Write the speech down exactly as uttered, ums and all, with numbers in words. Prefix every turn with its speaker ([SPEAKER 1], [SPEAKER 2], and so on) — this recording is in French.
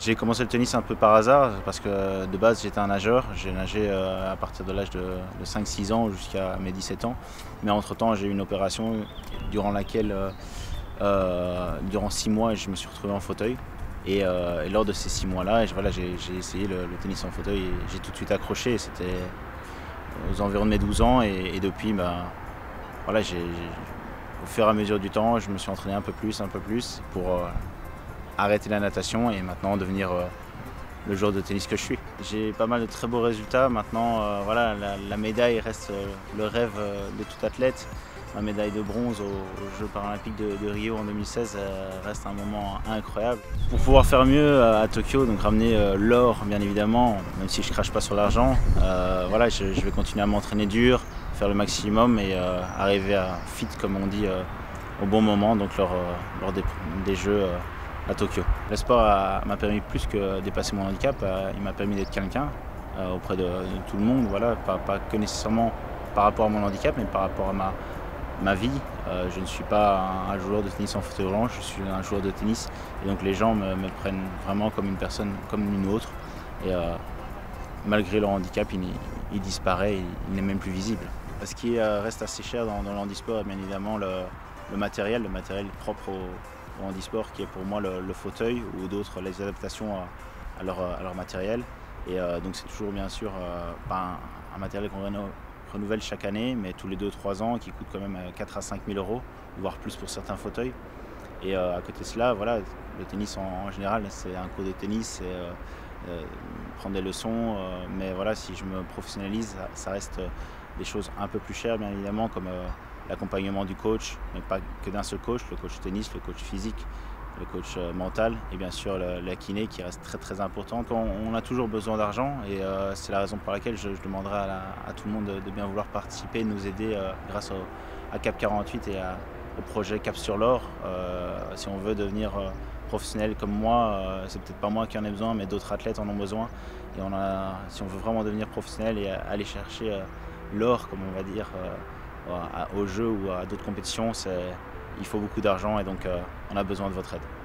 [SPEAKER 1] J'ai commencé le tennis un peu par hasard parce que de base j'étais un nageur. J'ai nagé à partir de l'âge de, de cinq six ans jusqu'à mes dix-sept ans. Mais entre temps j'ai eu une opération durant laquelle, euh, durant six mois, je me suis retrouvé en fauteuil. Et, euh, et lors de ces six mois-là, voilà, j'ai essayé le, le tennis en fauteuil et j'ai tout de suite accroché. C'était aux environs de mes douze ans et, et depuis, bah, voilà, j'ai, au fur et à mesure du temps, je me suis entraîné un peu plus, un peu plus pour euh, arrêter la natation et maintenant devenir euh, le joueur de tennis que je suis. J'ai pas mal de très beaux résultats. Maintenant, euh, voilà, la, la médaille reste euh, le rêve euh, de tout athlète. Ma médaille de bronze aux, aux Jeux paralympiques de, de Rio en deux mille seize euh, reste un moment incroyable. Pour pouvoir faire mieux euh, à Tokyo, donc ramener euh, l'or bien évidemment, même si je crache pas sur l'argent, euh, voilà, je, je vais continuer à m'entraîner dur, faire le maximum et euh, arriver à fit comme on dit euh, au bon moment, donc lors, euh, lors des, des Jeux euh, à Tokyo. Le sport m'a permis plus que dépasser mon handicap, euh, il m'a permis d'être quelqu'un euh, auprès de, de tout le monde, voilà, pas, pas que nécessairement par rapport à mon handicap, mais par rapport à ma, ma vie. Euh, je ne suis pas un, un joueur de tennis en fauteuil roulant, je suis un joueur de tennis et donc les gens me, me prennent vraiment comme une personne comme une autre et euh, malgré le handicap il, il disparaît, il, il n'est même plus visible. Ce qui euh, reste assez cher dans, dans le handisport est bien évidemment le, le matériel, le matériel propre au, au handisport qui est pour moi le, le fauteuil ou d'autres les adaptations à, à, leur, à leur matériel et euh, donc c'est toujours bien sûr euh, pas un, un matériel qu'on renouvelle chaque année, mais tous les deux trois ans, qui coûte quand même quatre à cinq mille euros, voire plus pour certains fauteuils. Et euh, à côté de cela, voilà, le tennis en, en général, c'est un cours de tennis, c'est euh, euh, prendre des leçons, euh, mais voilà, si je me professionnalise, ça reste des choses un peu plus chères, bien évidemment, comme euh, l'accompagnement du coach, mais pas que d'un seul coach, le coach tennis, le coach physique, le coach mental et bien sûr la, la kiné qui reste très très importante. On, on a toujours besoin d'argent et euh, c'est la raison pour laquelle je, je demanderai à, la, à tout le monde de, de bien vouloir participer, de nous aider euh, grâce au, à CAP quarante-huit et à, au projet Cap sur l'Or. Euh, si on veut devenir euh, professionnel comme moi, euh, c'est peut-être pas moi qui en ai besoin, mais d'autres athlètes en ont besoin. Et on a, si on veut vraiment devenir professionnel et aller chercher euh, l'or, comme on va dire, euh, aux Jeux ou à d'autres compétitions, il faut beaucoup d'argent et donc euh, on a besoin de votre aide.